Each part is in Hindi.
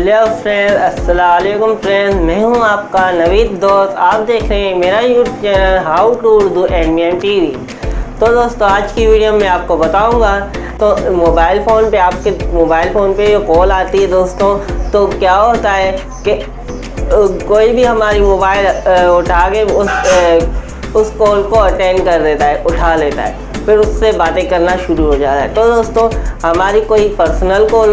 हेलो फ्रेंड्स, अस्सलाम वालेकुम फ्रेंड्स। मैं हूं आपका नवीद दोस्त। आप देख रहे हैं मेरा YouTube channel how to Urdu NBM TV. तो दोस्तों, आज की वीडियो में आपको बताऊंगा तो मोबाइल फ़ोन पे आपके मोबाइल फ़ोन पे जो कॉल आती है दोस्तों, तो क्या होता है कि कोई भी हमारी मोबाइल उठा के उस कॉल को अटेंड कर देता है, उठा लेता है, फिर उससे बातें करना शुरू हो जाता है। तो दोस्तों, हमारी कोई पर्सनल कॉल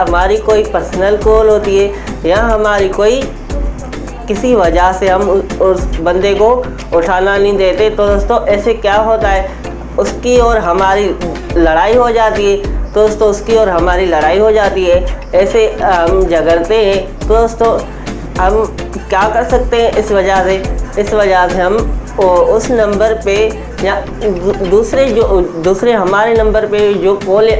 होती है या हमारी कोई किसी वजह से हम उस बंदे को उठाना नहीं देते, तो दोस्तों ऐसे क्या होता है, उसकी और हमारी लड़ाई हो जाती है। दोस्तों, उसकी और हमारी लड़ाई हो जाती है, ऐसे हम झगड़ते हैं। तो दोस्तों, हम क्या कर सकते हैं इस वजह से हम उस नंबर पे या दूसरे हमारे नंबर पे जो कॉलें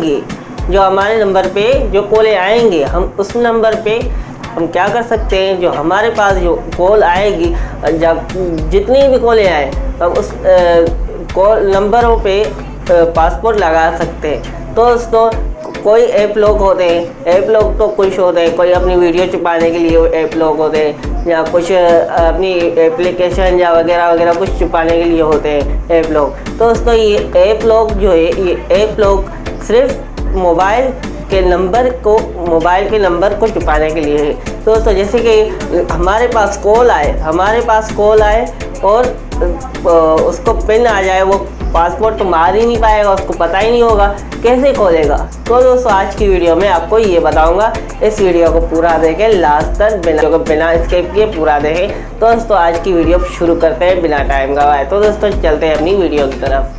आएंगे, हम उस नंबर पे हम क्या कर सकते हैं, जो हमारे पास जो कॉल आएगी, जब जितनी भी कॉलें आए, हम उस कॉल नंबरों पे पासपोर्ट लगा सकते हैं। तो दोस्तों, कोई ऐप लोग तो कुछ होते हैं, कोई अपनी वीडियो छुपाने के लिए ऐप लोग होते हैं, या कुछ अपनी एप्लीकेशन या वगैरह कुछ छुपाने के लिए होते हैं ऐप लोग। तो दोस्तों, ये ऐप लोग सिर्फ मोबाइल के नंबर को छुपाने के लिए है। तो दोस्तों, जैसे कि हमारे पास कॉल आए और उसको पिन आ जाए, वो पासपोर्ट तो मार ही नहीं पाएगा, उसको पता ही नहीं होगा, कैसे खोलेगा। तो दोस्तों, आज की वीडियो में आपको ये बताऊंगा। इस वीडियो को पूरा देखें लास्ट तक, बिना स्किप किए पूरा देखें। तो दोस्तों, आज की वीडियो शुरू करते हैं बिना टाइम गवाए। तो दोस्तों, चलते हैं अपनी वीडियो की तरफ।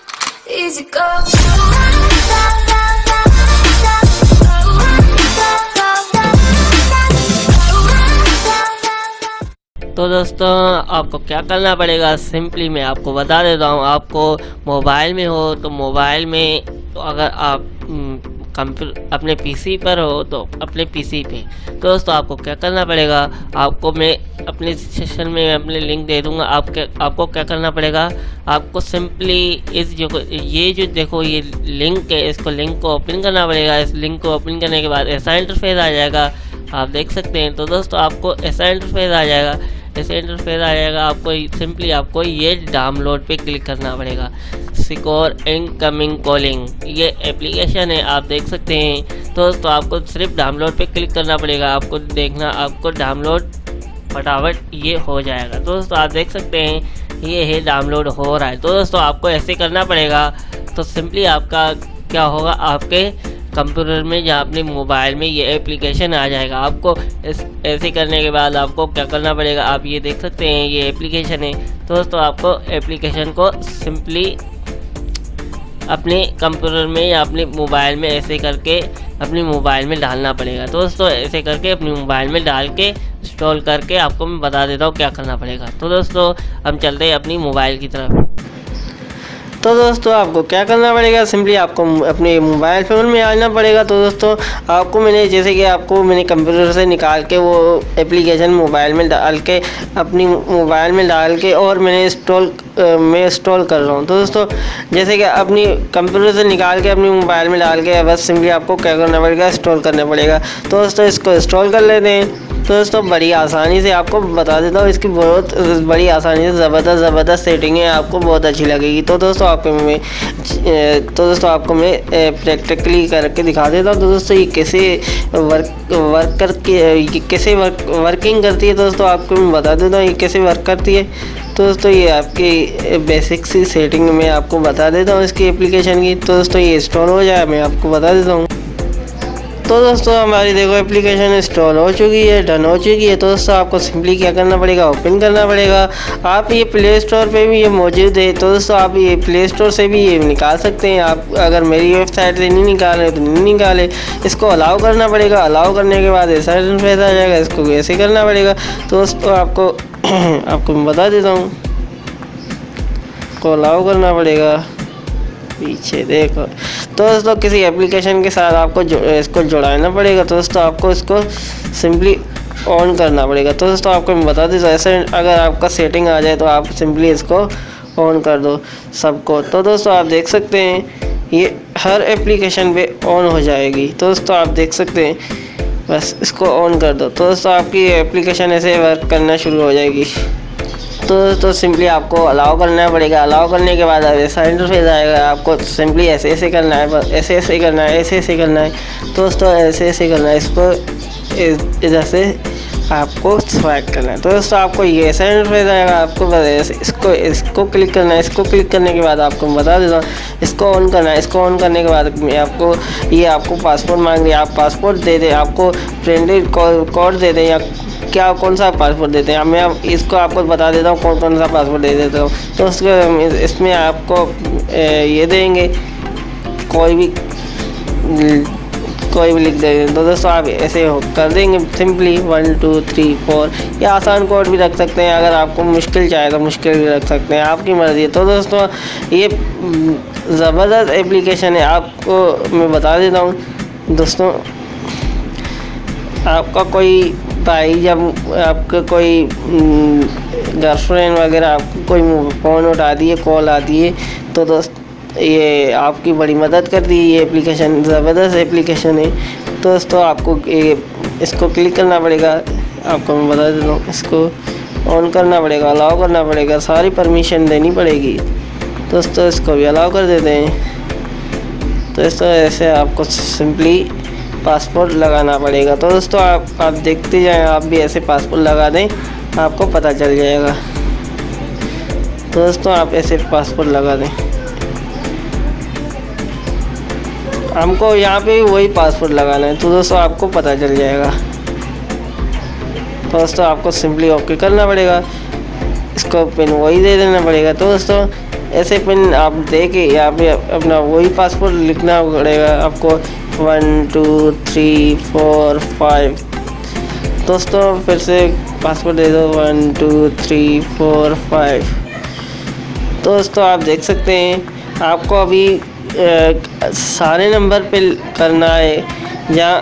तो दोस्तों, आपको क्या करना पड़ेगा, सिंपली मैं आपको बता देता हूँ। आपको मोबाइल में हो तो मोबाइल में, तो अगर आप कंप्यूटर अपने पीसी पर हो तो अपने पीसी पे। तो दोस्तों, आपको क्या करना पड़ेगा, आपको मैं अपने सेशन में अपने लिंक दे दूँगा। आपको क्या करना पड़ेगा, आपको सिंपली ये देखो ये लिंक है, इसको लिंक को ओपन करना पड़ेगा। इस लिंक को ओपन करने के बाद ऐसा इंटरफेस आ जाएगा, आप देख सकते हैं। तो दोस्तों, आपको ऐसा इंटरफेस आ जाएगा, आपको ये डाउनलोड पे क्लिक करना पड़ेगा। सिक्योर इनकमिंग कॉलिंग ये एप्लीकेशन है, आप देख सकते हैं। तो दोस्तों, आपको सिर्फ डाउनलोड पे क्लिक करना पड़ेगा। आपको डाउनलोड फटाफट ये हो जाएगा। तो दोस्तों, आप देख सकते हैं ये है डाउनलोड हो रहा है। तो दोस्तों, आपको ऐसे करना पड़ेगा। तो सिंपली आपका क्या होगा, आपके कंप्यूटर में या अपने मोबाइल में ये एप्लीकेशन आ जाएगा। आपको ऐसे करने के बाद आपको क्या करना पड़ेगा, आप ये देख सकते हैं ये एप्लीकेशन है। तो दोस्तों, आपको एप्लीकेशन को सिंपली अपने कंप्यूटर में या अपने मोबाइल में ऐसे करके अपने मोबाइल में डालना पड़ेगा। तो दोस्तों, ऐसे करके अपने मोबाइल में डाल के इंस्टॉल करके आपको मैं बता देता हूँ क्या करना पड़ेगा। तो दोस्तों, हम चलते हैं अपनी मोबाइल की तरफ। तो दोस्तों, आपको क्या करना पड़ेगा, सिंपली आपको अपने मोबाइल फ़ोन में आना पड़ेगा। तो दोस्तों, आपको मैंने कंप्यूटर से निकाल के वो एप्लीकेशन मोबाइल में डाल के अपनी मोबाइल में डाल के और मैं इंस्टॉल कर रहा हूँ। तो दोस्तों, जैसे कि अपनी कंप्यूटर से निकाल के अपनी मोबाइल में डाल के बस सिंपली आपको क्या करना पड़ेगा, इंस्टॉल करना पड़ेगा। तो दोस्तों, इसको इंस्टॉल कर लेते हैं। तो दोस्तों, बड़ी आसानी से आपको बता देता हूँ, इसकी बहुत बड़ी आसानी से ज़बरदस्त सेटिंग है, आपको बहुत अच्छी लगेगी। तो दोस्तों, आपको मैं प्रैक्टिकली करके दिखा देता हूँ। तो दोस्तों, ये कैसे वर्किंग करती है, तो दोस्तों आपको मैं बता देता हूँ ये कैसे वर्क करती है। तो दोस्तों, ये आपकी बेसिक सी सेटिंग में आपको बता देता हूँ इसकी एप्लीकेशन की। तो दोस्तों, ये इंस्टॉल हो जाए मैं आपको बता देता हूँ। तो दोस्तों, हमारी देखो एप्लीकेशन इंस्टॉल हो चुकी है, डन हो चुकी है। तो दोस्तों, आपको सिंपली क्या करना पड़ेगा, ओपन करना पड़ेगा। आप ये प्ले स्टोर पे भी ये मौजूद है। तो दोस्तों, आप ये प्ले स्टोर से भी ये निकाल सकते हैं। आप अगर मेरी वेबसाइट से नहीं निकाले तो नहीं निकाले, इसको अलाउ करना पड़ेगा। अलाउ करने के बाद ऐसा इंटरफेस आ जाएगा, इसको ऐसे करना पड़ेगा। तो दोस्तों, आपको मैं बता देता हूँ, इसको अलाउ करना पड़ेगा। पीछे देखो। तो दोस्तों, किसी एप्लीकेशन के साथ आपको इसको जुड़ाना पड़ेगा। तो दोस्तों, आपको इसको सिंपली ऑन करना पड़ेगा। तो दोस्तों, आपको मैं बता देता हूँ, ऐसे अगर आपका सेटिंग आ जाए तो आप सिंपली इसको ऑन कर दो सबको। तो दोस्तों, आप देख सकते हैं ये हर एप्लीकेशन पे ऑन हो जाएगी। तो दोस्तों, आप देख सकते हैं बस इसको ऑन कर दो तो दोस्तों आपकी एप्लीकेशन ऐसे वर्क करना शुरू हो जाएगी। तो सिंपली आपको अलाउ करना पड़ेगा। अलाउ करने के बाद ऐसा इंटरफेस आएगा, आपको सिंपली ऐसे करना है, ऐसे करना है, ऐसे करना है। तो दोस्तों ऐसे करना है, इसको इधर से आपको स्वाइप करना है। तो दोस्तों आपको ये ऐसा इंटरफेस आएगा, आपको बस इसको क्लिक करना है। इसको क्लिक करने के बाद आपको बता देता हूँ, इसको ऑन करना है। इसको ऑन करने के बाद आपको पासपोर्ट मांग रही है, आप पासपोर्ट दे दें, आपको प्रिंटेड कोड दे दें या क्या कौन सा पासपोर्ट देते हैं। मैं इसको आपको बता देता हूँ कौन सा पासपोर्ट दे देता हूँ। तो इसमें आपको ये देंगे, कोई भी लिख देंगे। तो दोस्तों आप ऐसे कर देंगे सिंपली 1 2 3 4 या आसान कोड भी रख सकते हैं। अगर आपको मुश्किल चाहे तो मुश्किल भी रख सकते हैं, आपकी मर्ज़ी है। तो दोस्तों ये ज़बरदस्त एप्लीकेशन है, आपको मैं बता देता हूँ। दोस्तों आपका कोई भाई, जब आपका कोई गर्लफ्रेंड वगैरह आपको कोई फ़ोन उठा दिए, कॉल आती है, तो दोस्त ये आपकी बड़ी मदद करती है। ये एप्लीकेशन ज़बरदस्त एप्लीकेशन है। तो दोस्तों आपको इसको क्लिक करना पड़ेगा, आपको मैं बता देता हूँ। इसको ऑन करना पड़ेगा, अलाउ करना पड़ेगा, सारी परमिशन देनी पड़ेगी। दोस्तों इसको भी अलाउ कर देते हैं। तो दोस्तों ऐसे आपको सिंपली पासपोर्ट लगाना पड़ेगा। तो दोस्तों आप देखते जाएं, आप भी ऐसे पासपोर्ट लगा दें, आपको पता चल जाएगा। तो दोस्तों आप ऐसे पासपोर्ट लगा दें, हमको यहाँ पे वही पासपोर्ट लगाना है। तो दोस्तों आपको पता चल जाएगा। तो दोस्तों आपको सिंपली ओके करना पड़ेगा, इसको पिन वही दे देना पड़ेगा। तो दोस्तों ऐसे पिन आप दे के यहाँ पे अपना वही पासपोर्ट लिखना पड़ेगा आपको, 1 2 3 4 5। दोस्तों फिर से पासपोर्ट दे दो, 1 2 3 4 5। दोस्तों आप देख सकते हैं, आपको अभी सारे नंबर पे करना है, जहाँ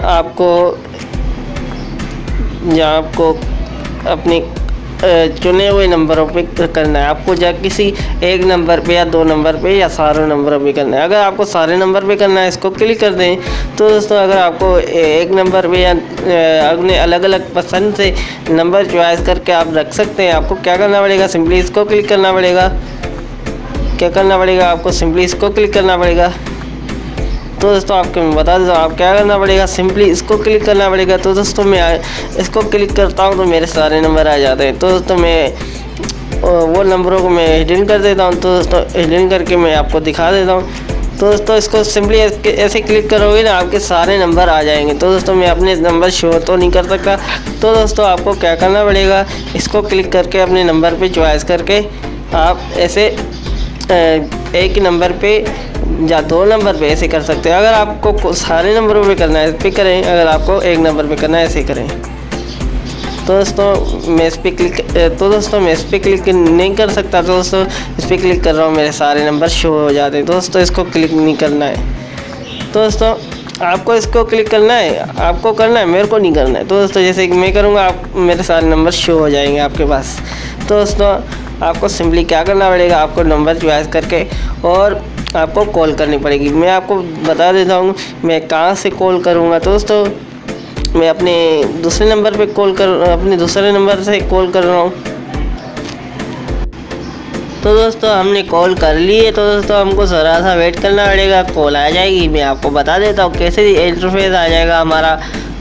आपको अपने चुने हुए नंबरों पे करना है। आपको जहाँ किसी एक नंबर पे या 2 नंबर पे या सारे नंबरों पे करना है। अगर आपको सारे नंबर पे करना है, इसको क्लिक कर दें। तो दोस्तों अगर आपको एक नंबर पे या अपने अलग अलग पसंद से नंबर चॉइस करके आप रख सकते हैं। आपको क्या करना पड़ेगा, सिंपली इसको क्लिक करना पड़ेगा। क्या करना पड़ेगा, आपको सिंपली इसको क्लिक करना पड़ेगा। तो दोस्तों आपको मैं बता देता हूँ आप क्या करना पड़ेगा, सिंपली इसको क्लिक करना पड़ेगा। तो दोस्तों मैं इसको क्लिक करता हूँ तो मेरे सारे नंबर आ जाते हैं। तो दोस्तों मैं वो नंबरों को मैं हिडन कर देता हूँ। तो दोस्तों हिडन करके मैं आपको दिखा देता हूँ। तो दोस्तों इसको सिंपली ऐसे क्लिक करोगे ना, आपके सारे नंबर आ जाएंगे। तो दोस्तों मैं अपने नंबर शो तो नहीं कर सकता। तो दोस्तों आपको क्या करना पड़ेगा, इसको क्लिक करके अपने नंबर पर चॉइस करके आप ऐसे एक ही नंबर पे या 2 नंबर पे ऐसे कर सकते हैं। अगर आपको सारे नंबरों पे करना है पे करें, अगर आपको एक नंबर पे करना है ऐसे करें। तो दोस्तों मैं इस पर क्लिक नहीं कर सकता। तो दोस्तों इस पर क्लिक कर रहा हूँ, मेरे सारे नंबर शो हो जाते हैं। दोस्तों इसको क्लिक नहीं करना है। तो दोस्तों आपको इसको क्लिक करना है, आपको करना है, मेरे को नहीं करना है। तो दोस्तों जैसे कि मैं करूँगा, आप मेरे सारे नंबर शो हो जाएंगे आपके पास। तो दोस्तों आपको सिंपली क्या करना पड़ेगा, आपको नंबर चॉइस करके और आपको कॉल करनी पड़ेगी। मैं आपको बता देता हूँ मैं कहाँ से कॉल करूँगा। तो दोस्तों मैं अपने दूसरे नंबर से कॉल कर रहा हूँ। तो दोस्तों हमने कॉल कर ली है। तो दोस्तों हमको ज़रा सा वेट करना पड़ेगा, कॉल आ जाएगी। मैं आपको बता देता हूँ कैसे इंटरफेस आ जाएगा हमारा।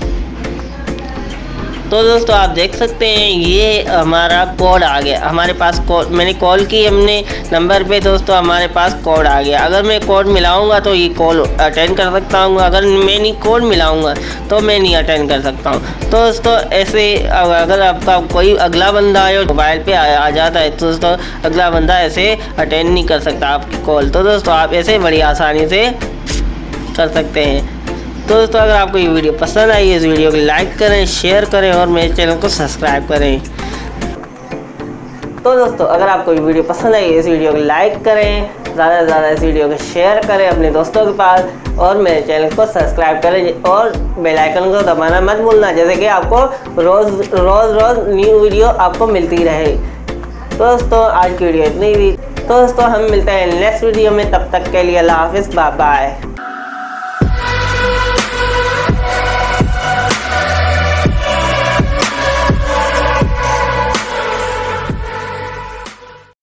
तो दोस्तों आप देख सकते हैं ये हमारा कोड आ गया हमारे पास। मैंने कॉल की हमने नंबर पे, दोस्तों हमारे पास कोड आ गया। अगर मैं कोड मिलाऊंगा तो ये कॉल अटेंड कर सकता हूँ, अगर मैं नहीं कोड मिलाऊंगा तो मैं नहीं अटेंड कर सकता हूँ। तो दोस्तों ऐसे अगर आपका कोई अगला बंदा आए मोबाइल पे आ जाता है, तो दोस्तों अगला बंदा ऐसे अटेंड नहीं कर सकता आपकी कॉल। तो दोस्तों आप ऐसे बड़ी आसानी से कर सकते हैं। तो दोस्तों अगर आपको ये वीडियो पसंद आई, इस वीडियो को लाइक करें, शेयर करें और मेरे चैनल को सब्सक्राइब करें। तो दोस्तों अगर आपको ये वीडियो पसंद आई, इस वीडियो को लाइक करें, ज़्यादा से ज़्यादा इस वीडियो को शेयर करें अपने दोस्तों के पास और मेरे चैनल को सब्सक्राइब करें और बेल आइकन को दबाना मत भूलना, जैसे कि आपको रोज़ न्यू वीडियो आपको मिलती रहे। तो दोस्तों आज की वीडियो इतनी ही। तो दोस्तों हम मिलते हैं नेक्स्ट वीडियो में, तब तक के लिए अल्लाह हाफिज़, बाय बाय।